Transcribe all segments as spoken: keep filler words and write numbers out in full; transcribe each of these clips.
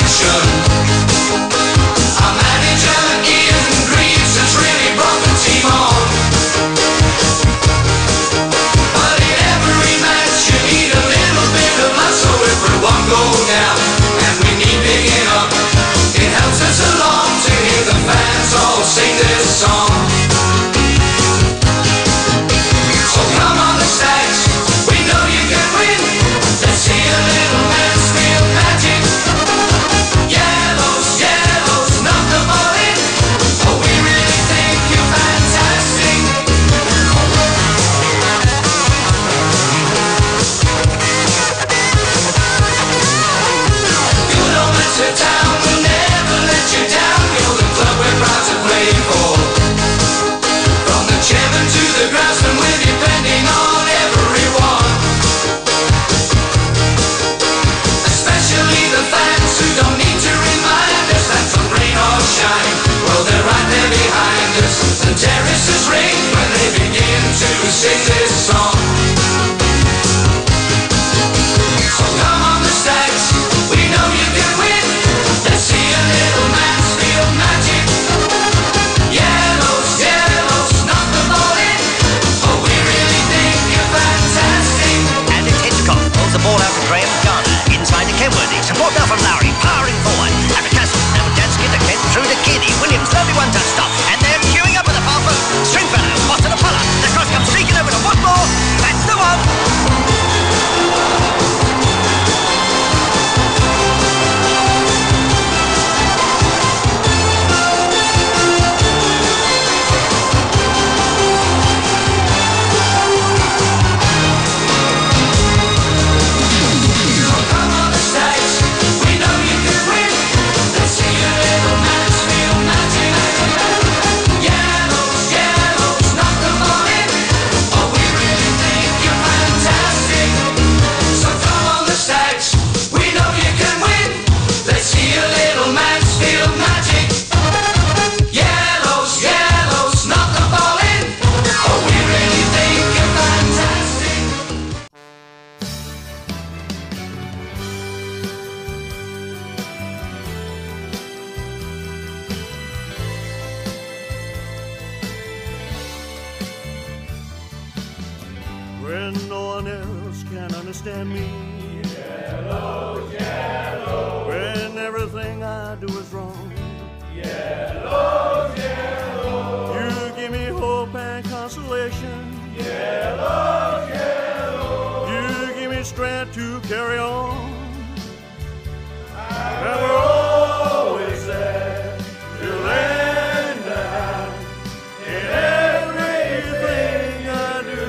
action. Our manager Ian Greaves has really brought the team on. But in every match you need a little bit of luck, so if we one go down and we need picking up, it helps us along to hear the fans all sing this song. So come on the Stags, we know you can win. Let's see a little Mansfield magic. Yellows, yellows, knock the ball in. Oh, we really think you're fantastic. Good omens to town will never let you down. You're the club we're proud to play for. From the chairman to the groundsman, we're depending on everyone. Especially the fans who don't need to remind us that from rain or shine, well, they're right there behind us. The terraces ring when they begin to sing this song. So come on the Stags, we know you can win. Let's see a little Mansfield magic. Yellows, yellows, knock the ball in. Oh, we really think you're fantastic. And it's Hitchcock pulls the ball out to Graham Garner. Inside to Kenworthy. Support now from Lowry. Powering forward. After Castle. Now Dansky to Kent. Through to Kearney. Williams. Slowly one touch stop. And they're queuing up at the far post. Stringfellow. Boston Apollo. The cross comes streaking over to Woodmore. That's the one. Come on the Stags, we know you can win. Let's see a little Mansfield magic. Yellows, yellows, knock the ball in. Oh, we really think you're fantastic. So come on the Stags, we know you can win. Let's see a little Mansfield magic. Yellows, yellows, knock the ball in. Oh, we really think you're fantastic. When no one else can understand me. Yellow, yellow, When everything I do is wrong. yellow, yellow, You give me hope and consolation. yellow, yellow. You give me strength to carry on. And we're always there to lend a hand in everything I do.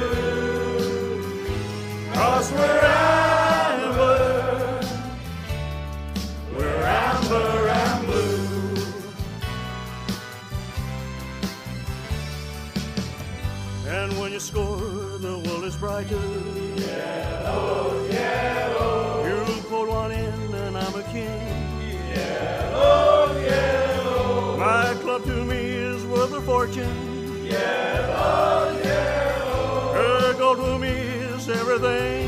'Cause we're amber, we're amber and blue. And when you score, the world is brighter. Yellow, yellow, You put one in and I'm a king. yellow, yellow, My club to me is worth a fortune. yellow, yellow. Her gold to me is everything.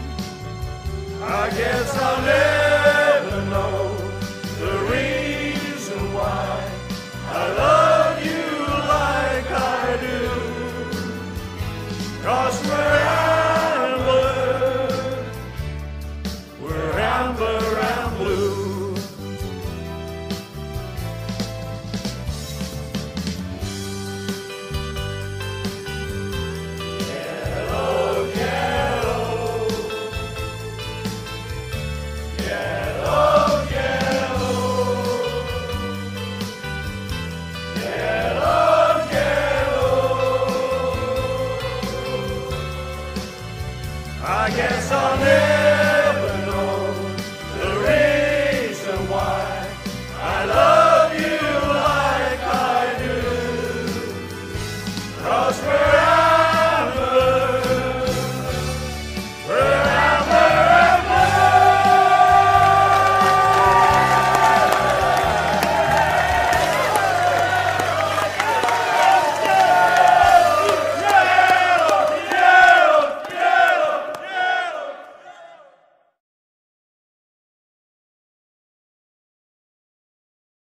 I guess I'll never know the reason why I love you like I do. 'Cause we're amber, we're amber and blue. Yellow, yellow, yellow, yellow, yellow, yellow. I guess I'll never know the reason why I love you like I do. 'Cause we're